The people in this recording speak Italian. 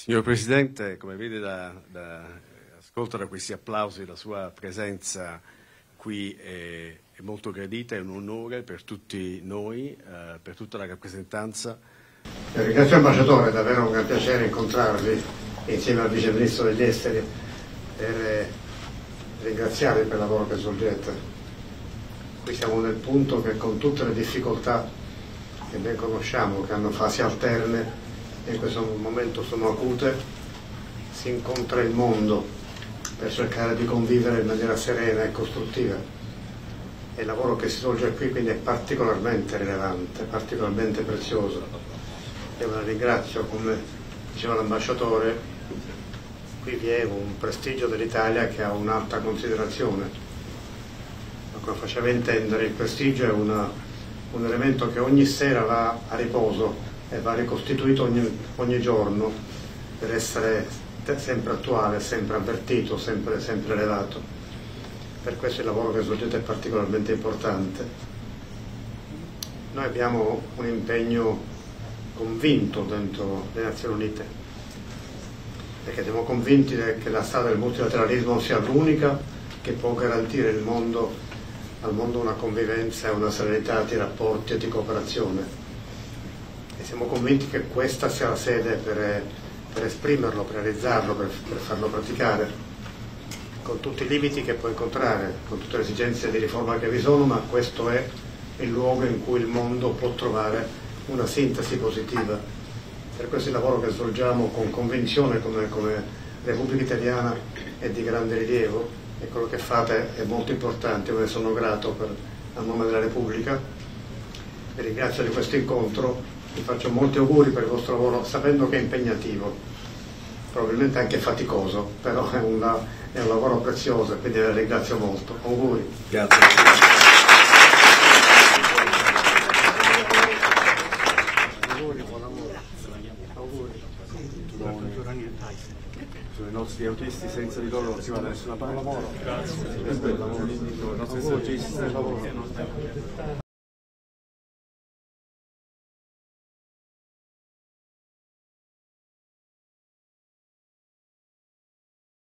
Signor Presidente, come vede ascolta da questi applausi, la sua presenza qui è molto gradita, è un onore per tutti noi, per tutta la rappresentanza. Ringrazio l'ambasciatore, è davvero un gran piacere incontrarvi insieme al Vice Ministro degli Esteri per ringraziarvi per il lavoro che svolgete. Qui siamo nel punto che, con tutte le difficoltà che ben conosciamo, che hanno fasi alterne e in questo momento sono acute, si incontra il mondo per cercare di convivere in maniera serena e costruttiva. E il lavoro che si svolge qui quindi è particolarmente rilevante, particolarmente prezioso. Io la ringrazio, come diceva l'ambasciatore, qui vi è un prestigio dell'Italia che ha un'alta considerazione. Ma come faceva intendere, il prestigio è un elemento che ogni sera va a riposo e va ricostituito ogni giorno per essere sempre attuale, sempre avvertito, sempre elevato. Per questo il lavoro che svolgete è particolarmente importante. Noi abbiamo un impegno convinto dentro le Nazioni Unite, perché siamo convinti che la strada del multilateralismo sia l'unica che può garantire al mondo una convivenza e una serenità di rapporti e di cooperazione. E siamo convinti che questa sia la sede per esprimerlo, per realizzarlo, per farlo praticare, con tutti i limiti che può incontrare, con tutte le esigenze di riforma che vi sono, ma questo è il luogo in cui il mondo può trovare una sintesi positiva. Per questo il lavoro che svolgiamo con convinzione come Repubblica Italiana è di grande rilievo e quello che fate è molto importante. Io ne sono grato a nome della Repubblica. Vi ringrazio di questo incontro, vi faccio molti auguri per il vostro lavoro, sapendo che è impegnativo, probabilmente anche faticoso, però è un lavoro prezioso e quindi vi ringrazio molto. Auguri. Grazie. Sono i nostri autisti, senza di loro non si va da nessuna parte. Grazie. I nostri esercizi del lavoro.